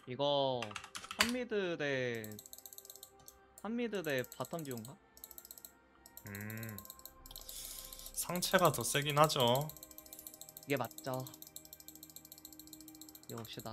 이거 한미드 대 한미드 대 바텀 듀오인가? 상체가 더 세긴 하죠. 이게 맞죠. 이봅시다.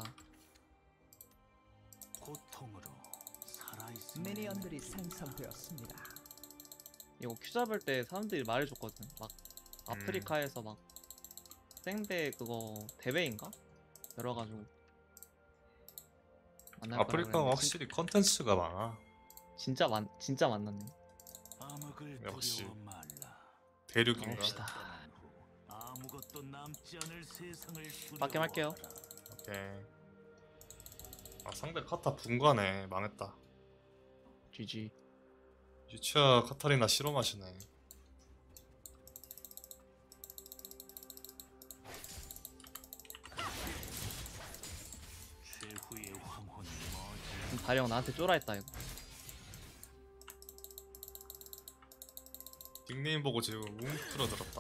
고통으로 살아있는 미니언들이 생성되었습니다. 이거 큐 잡을 때 사람들이 말해줬거든. 막 아프리카에서 막 생대 그거 대회인가? 열어가지고 만날 거라 아프리카가 그랬는데 확실히 컨텐츠가 많아. 진짜 만났네. 암흑을 역시. 두려워 말라. 대륙인가? 봅시다. 떠난 후 아무것도 남지 않을 세상을 빡겜 할게요. 두려워하라. 오케이. 아 상대 카타 분가네. 망했다. GG. 유치아 카타리나 실어 마시네. 최후의 황혼이 뭐지? 다리형 나한테 쫄아했다 이거. 닉네임 보고 지금 웅크러 들었다.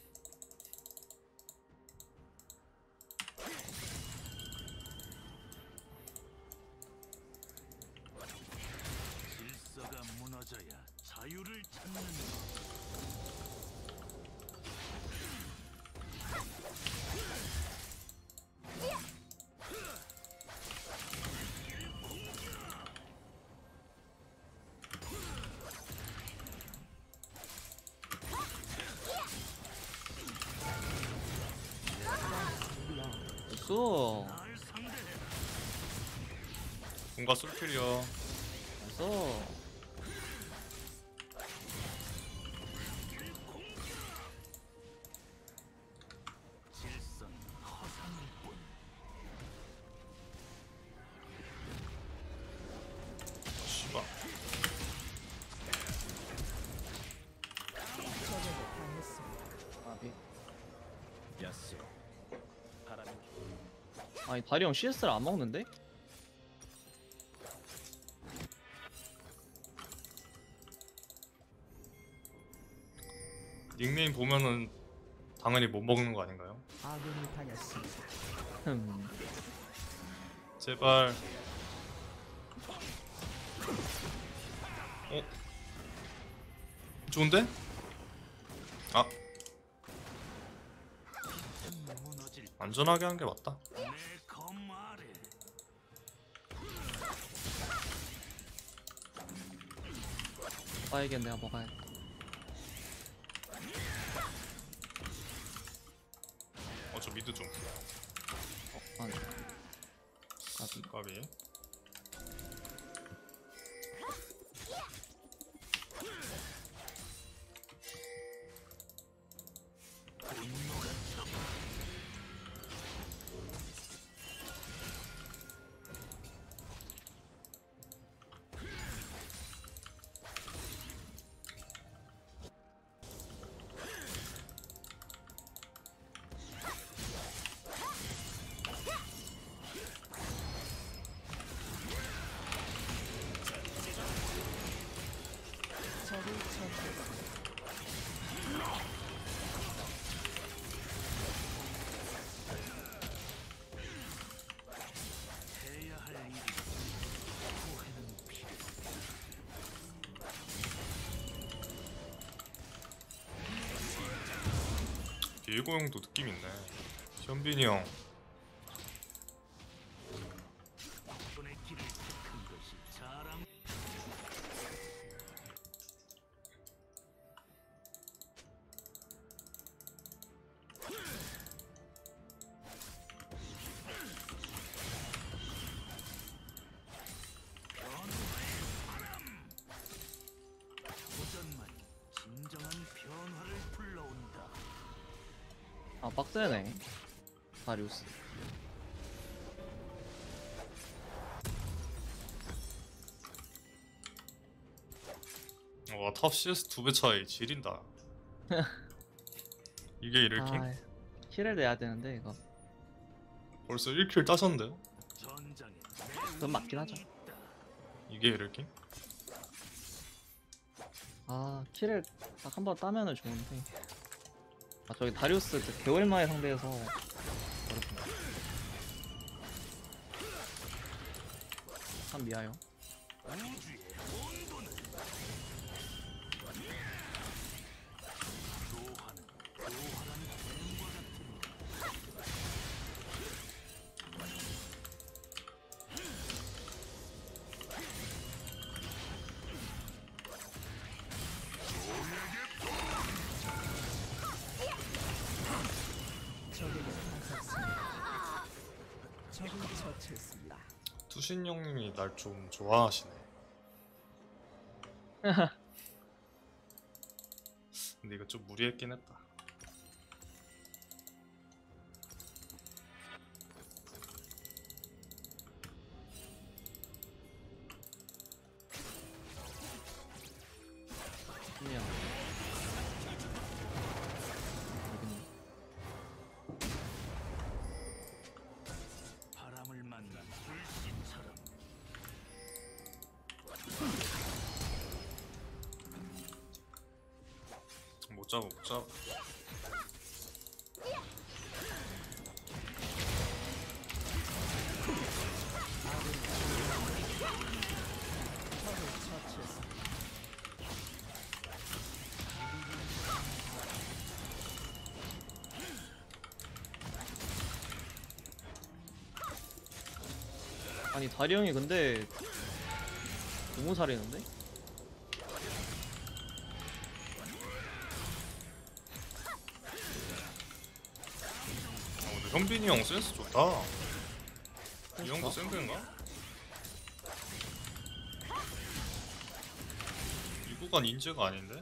질서가 무너져야 자유를 찾는 것. 쏘. 날 상대해라. 분가 솔킬이요. 쏘. 질서는 허상일 뿐. 씨발. 적에게 당했습니다. 아비. 야스. 바람이 아니 다리형 CS를 안 먹는데? 닉네임 보면은 당연히 못 먹는 거 아닌가요? 아군이 당했습니다. 흠. 제발. 어? 좋은데? 아, 무너질 안전하게 한 게 맞다. 내 검 아래. 빠이겐 내가 먹어야겠다. 저 미드 좀. 아니. 아비. 까비. 분노가 쳐. 적을 처치했습니다. 해야 할 일이 후회는 필요. 디에고 형도 느낌 있네. 현빈이 형. 손의 길을 택한 것이 자랑. 변화의 바람. 도전만이 진정한 변화를 불러온다. 아 빡세네. 다리우스. 와, 탑 CS 2배 차이 지린다. 이게 이럴킹? 아, 킬을 내야 되는데 이거. 벌써 1킬 따셨는데요? 전장에 그건 맞긴 하죠. 이게 이럴킹? 아 킬을 딱 한 번 따면은 좋은데. 아 저기 다리우스 그 개월만에 상대해서 어렵네. 참 미아요. 적에게 당했습니다. 적을 처치했습니다. 투신 형님이 날 좀 좋아하시네. 근데 이거 좀 무리했긴 했다. 그냥 여기는 바람을 만난 불신처럼 못 잡아 못 잡아. 적을 처치했습니다. 아니 다리 형이 근데 너무 잘했는데? 근데 현빈이 형 센스 좋다. 이 형도 센스인가? 이 구간 인재가 아닌데?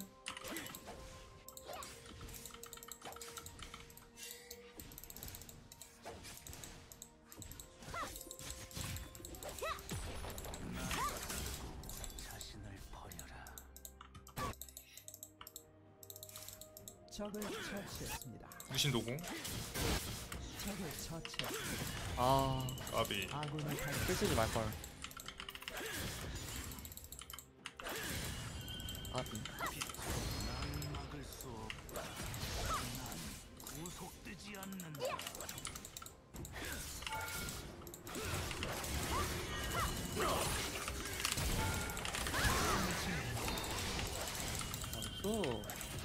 자신을 버려라. 적을 처치했습니다. 무신 도공? 적을 처치했습니다. 아 까비. 아군이 당했습니다. 글 쓰지 말걸. 아비. 난 막을 수 없다. 난 구속되지 않는다. 나이스.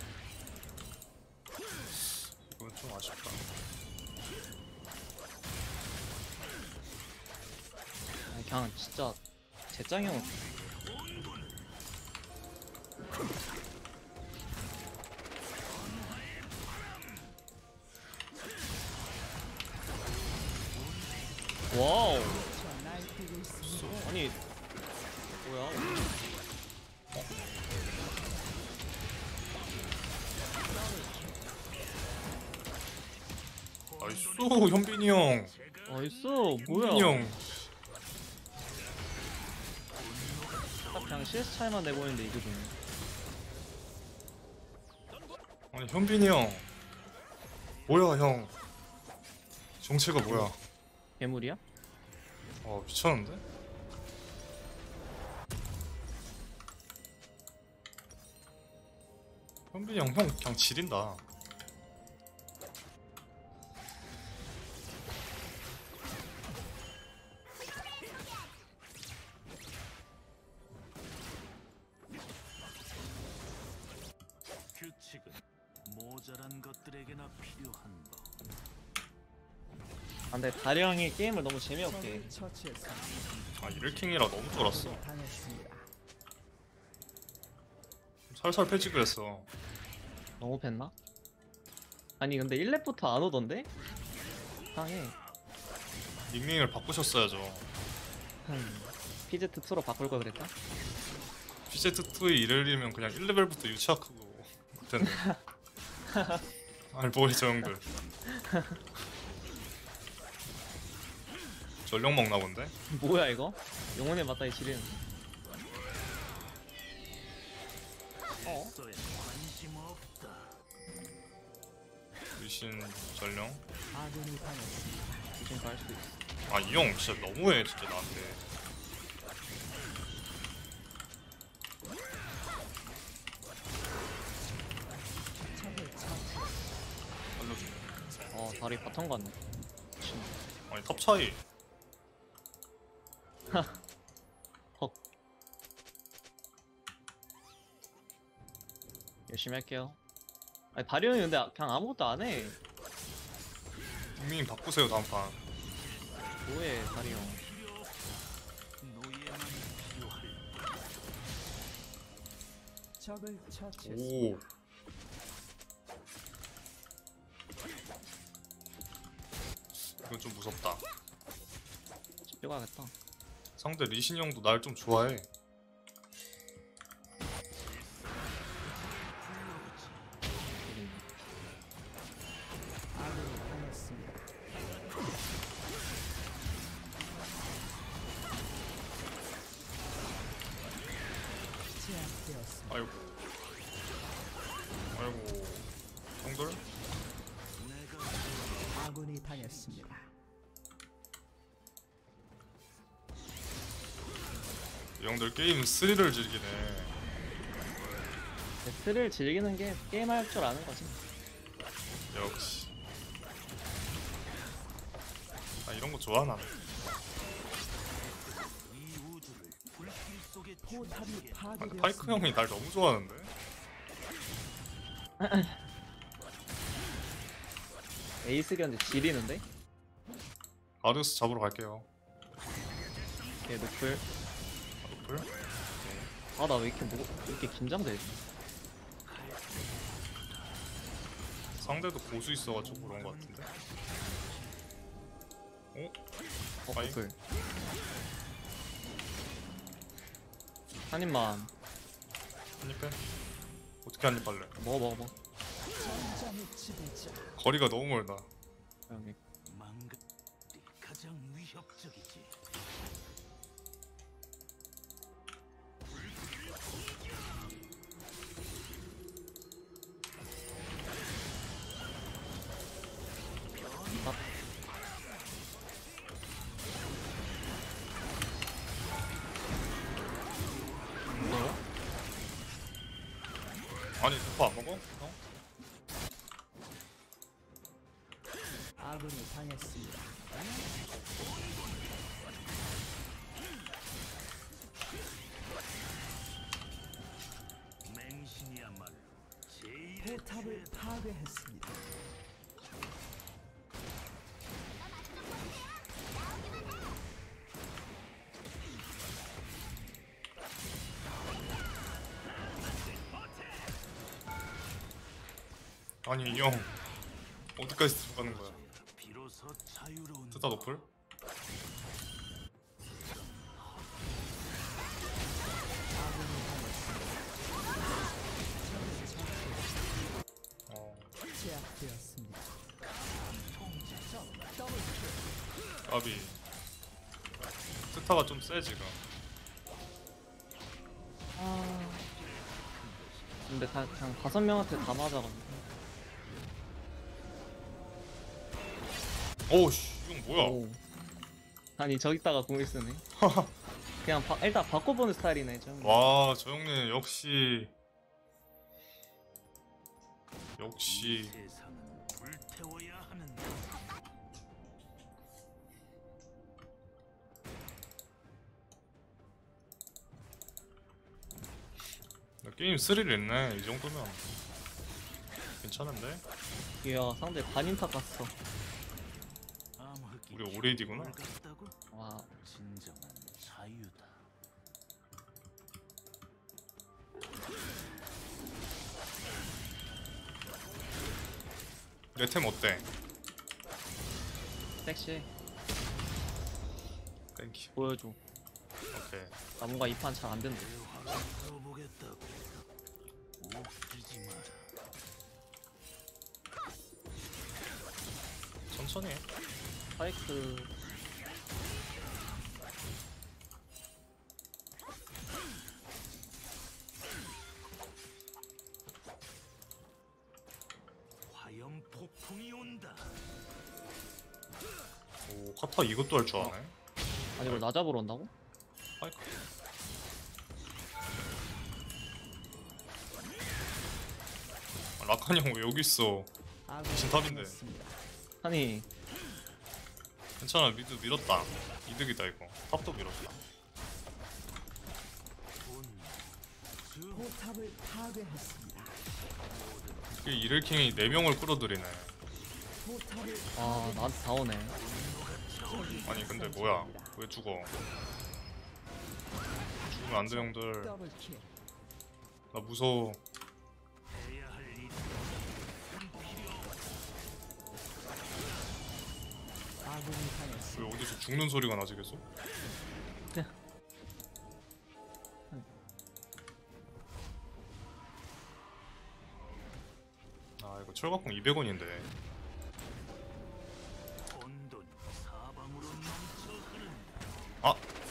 이건 좀 아쉽다. 아니 그냥 진짜 재짱이 형 와우. 저 날뛰고 있습니다. 아니 뭐야? 나이스 현빈이 형. 나이스. 현빈이 뭐야? 형. 딱 그냥 CS 차이만 내고 있는데 이거 좀. 아니 현빈이 형. 뭐야 형. 정체가 뭐야? 괴물이야? 미쳤는데? 현빈이 형 그냥 지린다. 규칙은 모자란 것들에게나 필요한 법. 아, 근데 다리 형이 게임을 너무 재미없게. 적을 처치했습니다. 아 이를킹이라 너무 쫄았어. 적에게 당했습니다. 살살 패직을 했어. 너무 뺐나? 아니 근데 1렙부터 안 오던데? 상해. 닉네임을 바꾸셨어야죠. PZ2로 바꿀 걸 그랬다? PZ2에 이르려면 그냥 1레벨부터 유치하고 그텐데. 아니 뭐해 저 형들. 전력 먹나 본데? 뭐야 이거? 영혼의 맞다이 지리는. 질서에 관심 없다. 유신 전령. 아군이 당했습니다. 지금 갈 수도 있어. 아 이 형 진짜 너무해 진짜 나한테. 적을 처치. 알려줘. 다리 바텀 갔네. 아니 탑 차이. 열심히 할게요. 아니 바리온이 근데 그냥 아무것도 안 해. 국민님 바꾸세요 다음 판. 뭐해 바리온. 노예만 필요할 적을 처치했습니다. 오. 이건 좀 무섭다. 집 빼가야겠다. 상대 리신 형도 날 좀 좋아해. 아군이 당했습니다. 제압되었습니다. 아이고. 아이고. 형들? 아군이 당했습니다. 이 형들 게임 스릴을 즐기네. 스를 즐기는 게 게임할 줄 아는 거지. 역시. 아 이런 거 좋아 나는. 이 우주를 불길 속에 포탑이 죽이게. 아, 근데 파괴되었습니다. 파이크 형이 날 너무 좋아하는데? 에이스 견제 지리는데? 아르스 잡으러 갈게요. 걔 노플. 노플? 아 나 왜 이렇게 긴장되지? 상대도 고수 있어가지고 그런 거 같은데? 어 아이. 노플. 한 입만 한입 빼? 어떻게 한입 빨래? 먹어. 전장의 지배자. 거리가 너무 멀다. 여기. 망각이 가장 위협적이지. 뭐야? 아니 대파 안 먹어? 형? 아군이 당했습니다. 맹신이야말로 제일의 포탑을 죄다. 파괴했습니다. 아니 이 형 어디까지 들어가는 거야? 비로소 자유로운 뜨다 노플? 어 제압되었습니다. 까비. 스타가 좀 세 지금. 아. 근데 그냥 5명한테 다 맞아가지고. 오우씨 이형 뭐야? 오. 아니 저기다가 공을 쓰네. 그냥 일단 바꿔보는 스타일이네 좀. 와 저 형님 역시 이 세상은 불태워야 하는다. 게임 스릴 있네. 이 정도면 괜찮은데? 이야 상대 반인타 갔어. 암흑이 우리 오레이디구나. 뭘 같다고? 와. 진정한 자유다. 내 템 어때? 섹시 땡큐. 보여줘. 오케이. 나 뭔가 이 판 잘 안 된다. 내 화를 풀어보겠다고. 웃기지 마라. 천천히 해. 파이크 화염 폭풍이 온다. 오 카타 이것도 할 줄 아네. 아니 이걸 나 잡으러 온다고? 파이크. 아, 라칸이 형 왜 여기 있어? 아군이 진탑인데. 당했습니다. 아니 괜찮아 미드 밀었다. 이득이다 이거. 탑도 밀었다. 본 주. 포탑을 파괴했습니다. 이게 이를킹이 4명을 끌어들이네. 아 나한테 다 오네. 아니 근데 뭐야? 왜 죽어? 죽으면 안 돼 형들. 더블킬. 나 무서워. 해야 할 일이 아군이 당했습니다. 왜 어디서 죽는 소리가 나지 계속? 아 이거 철갑공 200원인데. 혼돈이 사방으로 넘쳐 흐른다. 아!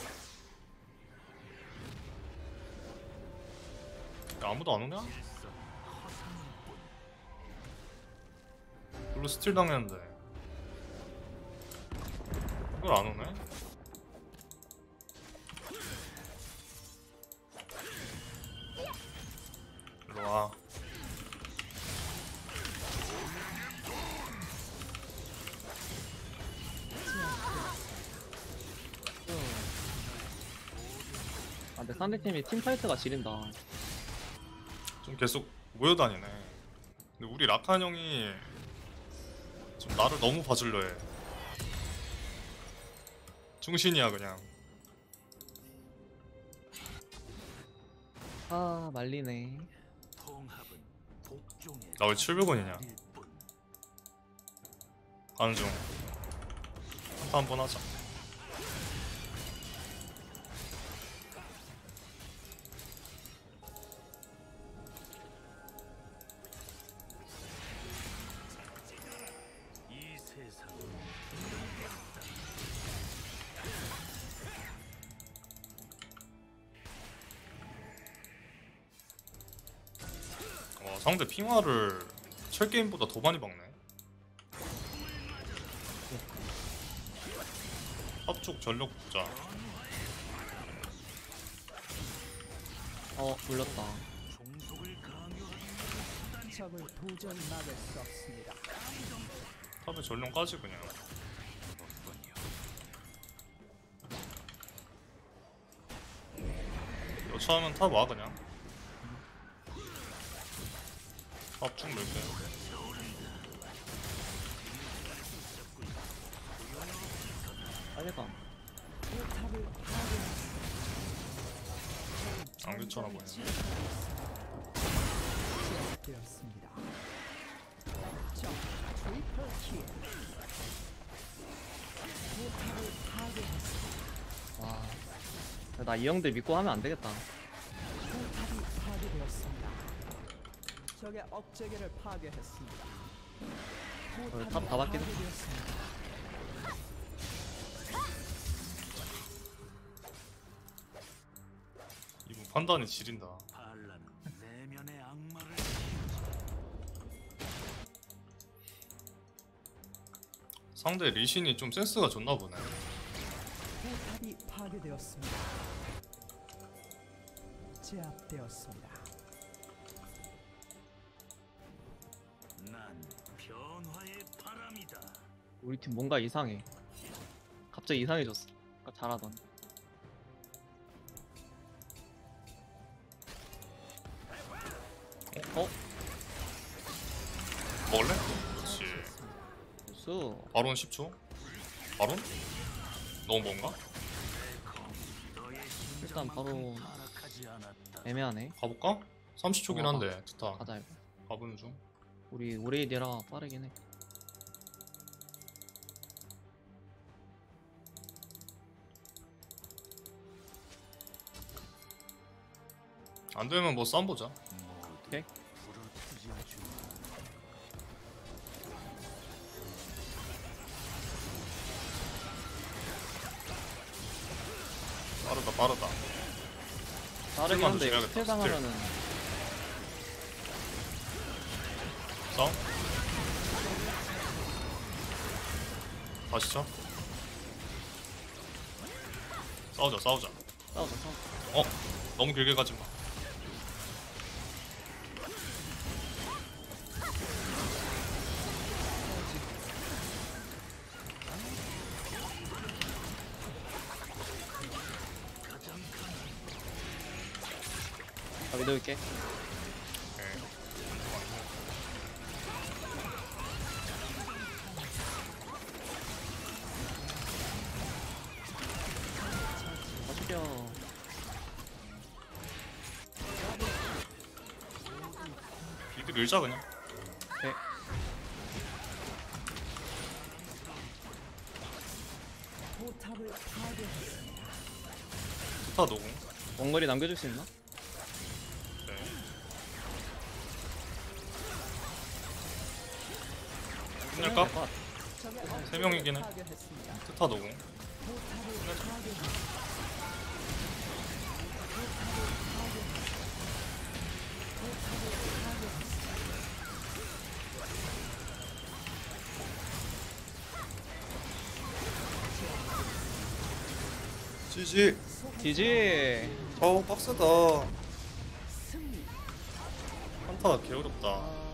야, 아무도 안 오냐? 일선 허상뿐. 별로 스틸 당했는데 이걸 안 오네? 일로 와. 아 근데 상대팀이 팀파이트가 지린다. 좀 계속 모여다니네. 근데 우리 라칸 형이 좀 나를 너무 봐주려 해. 중신이야 그냥. 아 말리네. 통합은 복종의 나 왜 700원이냐? 일뿐. 가는 중. 한타 한번 하자. 이 세상은 와 상대 핑화를 철게임보다 더 많이 박네. 합쪽 전력 보자. 물렸다. 종속을 강요하는 적을 도저히 막을 수 없습니다. 탑에 전령까지 그냥. 것뿐이요. 여차하면 탑 와 그냥. 합쭉 밀게. 빨리 가. 포탑을 파괴했습니다. 안 괜찮아 보이네. 제압되었습니다. 적 트리플 킬. 포탑을 파괴했습니다. 와. 나 이 형들 믿고 하면 안 되겠다. 포탑이 파괴되었습니다. 적의 억제기를 파괴했습니다. 탑다 받긴 했어. 파괴되었습니다. 이분 판단이 지린다. 반란은 내면의 악마를 상대 리신이 좀 센스가 좋나 보네. 포탑이 파괴되었습니다. 제압되었습니다. 난 변화의 바람이다. 우리 팀 뭔가 이상해. 갑자기 이상해졌어. 아까 잘하던. 먹을래? 그렇지. 수. 바론 10초. 바론? 너무 뭔가? 너의 일단 바로 심장만큼 타락하지 않았다. 애매하네. 가볼까? 30초긴 한데 좋다. 가자 이거. 가보는 중. 우리 오레이디라 빠르긴 해. 안 되면 뭐 싸움 보자. 오케이. 부러뜨려 주. 빠르다 빠르다. 빠르긴 스틸만 한데 조심해야겠다, 스틸 당하면은 싸움? 다시 쳐. 싸우자 싸우자. 싸우자 싸우자. 어? 너무 길게 가지 마. 나 믿어볼게. 오케이. 뛰어. 비드 밀자 그냥. 네. 포탑을 파괴했습니다. 스타 노공. 원거리 남겨줄 수 있나? 네. 끝낼까? 될것 같아. 적의 세 억제기를 명이긴 해. 파괴했습니다. 스타 노공. 포탑을 파괴했습니다. GG. 지지. 어우 빡세다. 승리. 한타 개어렵다.